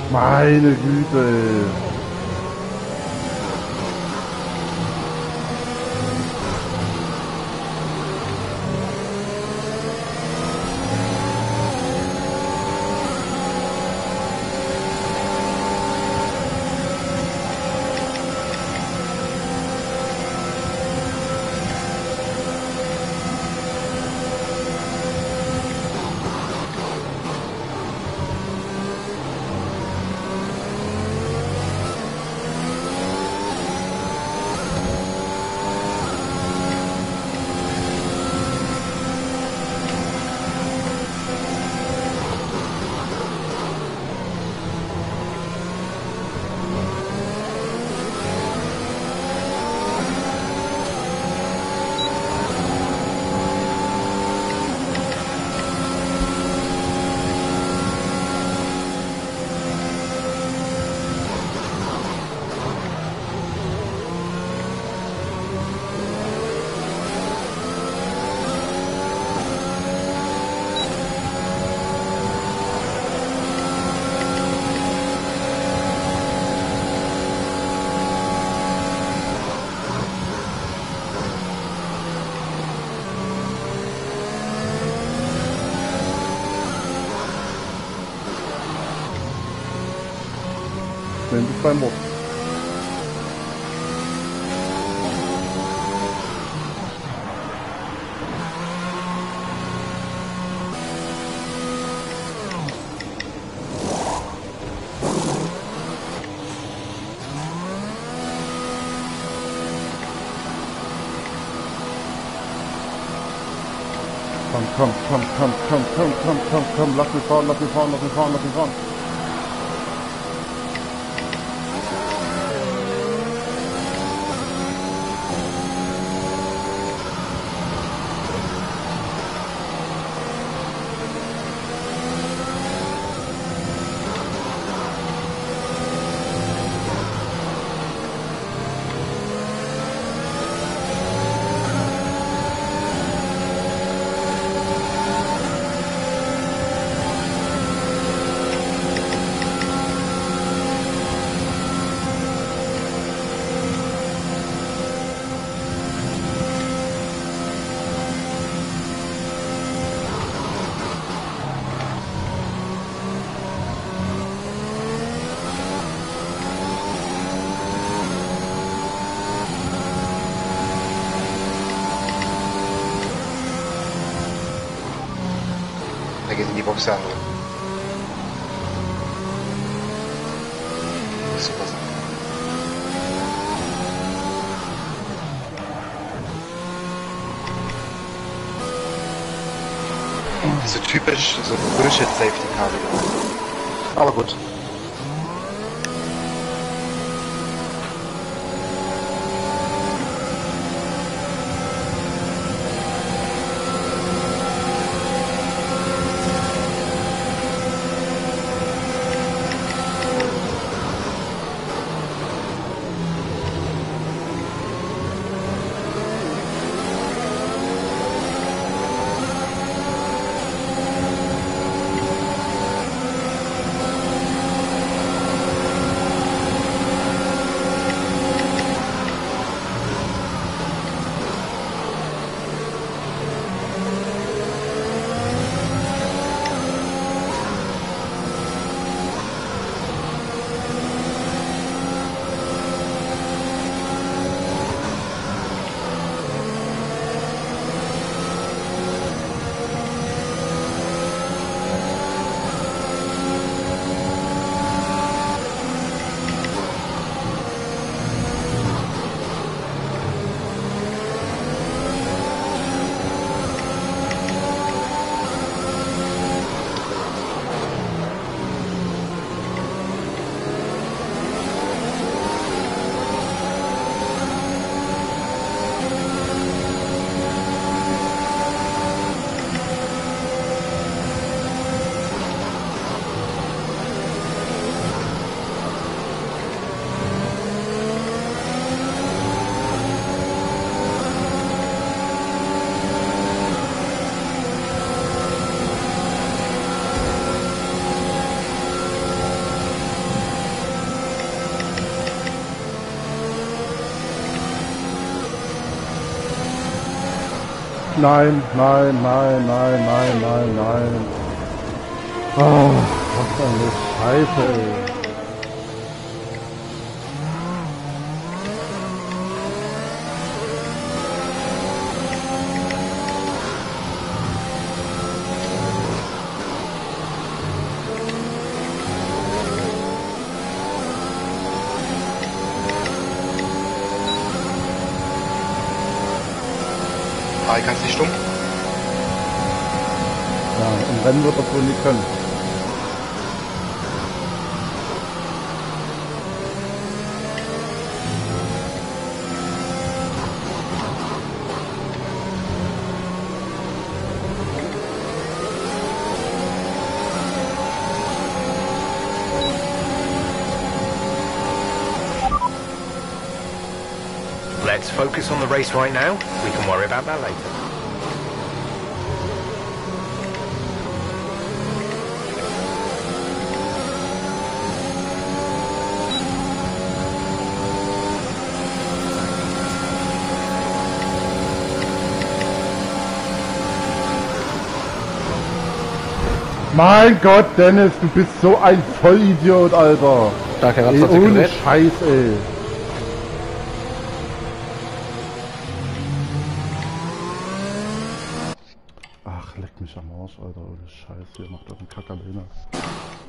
Meine Güte, ey. Sind es beim Mod. Komm, lass mich fahren. Da geht in die Box an. Super. So typisch, so Bullshit Safety Car wieder. Aber gut. nein, nein, nein, nein, nein, nein, nein. Oh, was für eine Scheiße, ey. Harry, kannst du nicht stumm? Ja, im Rennen wird das wohl nicht können. Let's focus on the race right now. We can worry about that later. Mein Gott, Dennis, du bist so ein Vollidiot, Alter. Danke, Ey, ohne Scheiß, ey. Ach, leck mich am Arsch, Alter, ohne Scheiß, hier macht das ein Kackerlehner.